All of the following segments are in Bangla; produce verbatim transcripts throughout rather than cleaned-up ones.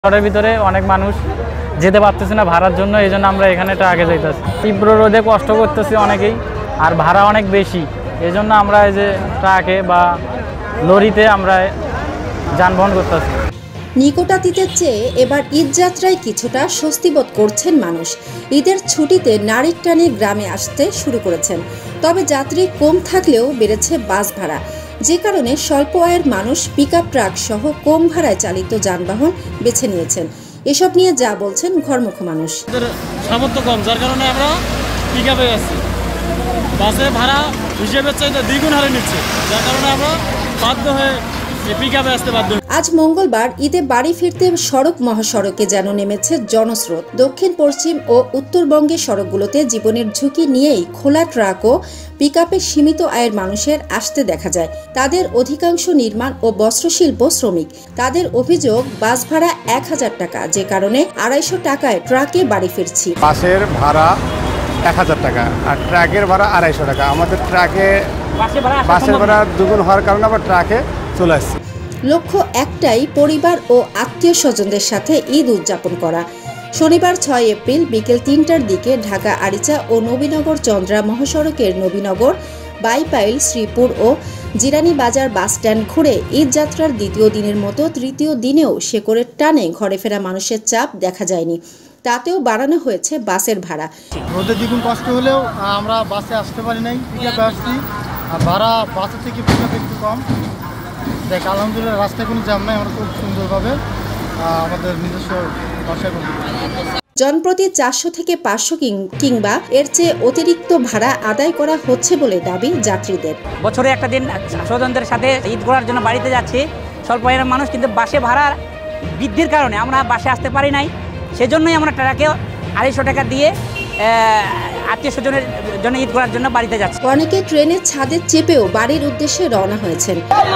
শহরের ভিতরে অনেক মানুষ যেতে পারতেছে না ভাড়ার জন্য, এই জন্য আমরা এখানে ট্রাকে যাইতেছি। তীব্র রোদে কষ্ট করতেছি অনেকেই, আর ভাড়া অনেক বেশি, এই জন্য আমরা এই যে ট্রাকে বা লরিতে আমরা যানবাহন করতেছি। নিকটাতীতের চেয়ে এবার ঈদ যাত্রায় কিছুটা স্বস্তিবোধ করছেন মানুষ। ঈদের ছুটিতে নারীর টানে গ্রামে আসতে শুরু করেছেন। তবে যাত্রী কম থাকলেও বেড়েছে বাস ভাড়া, যে কারণে স্বল্প আয়ের মানুষ পিকআপ ট্রাক সহ কম ভাড়ায় চালিত যানবাহন বেছে নিয়েছেন। এসব নিয়ে যা বলছেন ঘরমুখ মানুষ। সামর্থ্য কম, যার কারণে আমরা পিকআপে যাচ্ছি। বাসে ভাড়া হিসেবে চাইতে দ্বিগুণ হারে নিচ্ছে, যার কারণে আমরা বাধ্য হয়ে পিকআপে আসতে বাধ্য। আজ মঙ্গলবার ঈদে বাড়ি ফিরতে সড়ক মহাসড়কে যেন নেমেছে জনস্রোত। দক্ষিণ পশ্চিম ও উত্তরবঙ্গের সড়কগুলোতে জীবনের ঝুঁকি নিয়েই খোলা ট্রাক ও পিকআপে সীমিত আয়ের মানুষের আসতে দেখা যায়। তাদের অধিকাংশ নির্মাণ ও বস্ত্রশিল্প শ্রমিক। তাদের অভিযোগ, বাস ভাড়া এক হাজার টাকা, যে কারণে আড়াইশো টাকায় ট্রাকে বাড়ি ফিরছি। বাসের ভাড়া এক হাজার টাকা আর ট্রাকের ভাড়া আড়াইশো টাকা। আমাদের ট্রাকে বাসের ভাড়া দুগুণ হওয়ার কারণে আবার ট্রাকে চলে আসছে। লক্ষ্য একটাই, পরিবার ও আত্মীয় স্বজনদের সাথে ঈদ উদযাপন করা। শনিবার ছয় এপ্রিল বিকেল তিনটার দিকে ঢাকা আরিচা ও নবীনগর চন্দ্রা মহাসড়কের নবীনগর, বাইপাইল, শ্রীপুর ও জিরানী বাজার বাস স্ট্যান্ড ঘুরে ঈদ যাত্রার দ্বিতীয় দিনের মতো তৃতীয় দিনেও শেকড়ের টানে ঘরে ফেরা মানুষের চাপ দেখা যায়নি। তাতেও বাড়ানো হয়েছে বাসের ভাড়া। রোদে দ্বিগুণ কষ্ট হলেও আমরা বাসে আসতে পারি নাই, পিকআপে আসছি। আর ভাড়া বাসের থেকে পিকআপে একটু কম। দেখ আলহামদুলিল্লাহ, রাস্তায় কোনো জ্যাম নাই, আমরা খুব সুন্দরভাবে আমাদের নিজস্ব বাসায় করতে পারি। জনপ্রতি চারশো থেকে পাঁচশো কিংবা এর চেয়ে অতিরিক্ত ভাড়া আদায় করা হচ্ছে বলে দাবি যাত্রীদের। বছরে একটা দিন স্বজনদের সাথে ঈদ করার জন্য বাড়িতে যাচ্ছি, স্বল্প আয়ের মানুষ, কিন্তু বাসে ভাড়া বৃদ্ধির কারণে আমরা বাসে আসতে পারি নাই। সেজন্যই আমরা ট্রাকে আড়াইশো টাকা দিয়ে আত্মীয় স্বজনের জন্য ঈদ করার জন্য বাড়িতে যাচ্ছি। অনেকে ট্রেনের ছাদে চেপেও বাড়ির উদ্দেশ্যে রওনা হয়েছেন।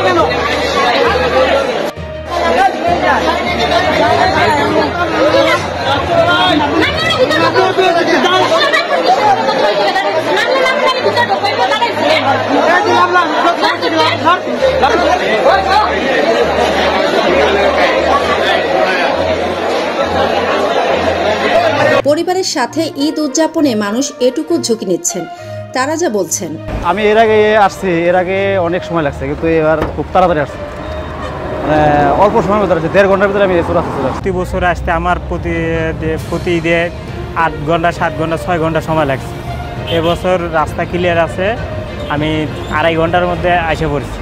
পরিবারের সাথে ঈদ উদযাপনে মানুষ এটুকু ঝুঁকি নিচ্ছেন। তারা যা বলছেন, আমি এর আগে আসছি, এর আগে অনেক সময় লাগছে, কিন্তু এবার খুব তাড়াতাড়ি আসছে, মানে অল্প সময়ের ভিতরে আসছে, দেড় ঘন্টার ভিতরে আমি চলে আসতে চলে আসছি। প্রতি বছর আসতে আমার প্রতি প্রতি ঈদে আট ঘন্টা সাত ঘন্টা ছয় ঘন্টা সময় লাগছে। এবছর রাস্তা ক্লিয়ার আছে, আমি আড়াই ঘন্টার মধ্যে এসে পড়ছি।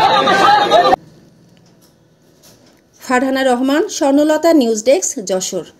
Farhana Rahman, Swarnalata, news desk, Jessore.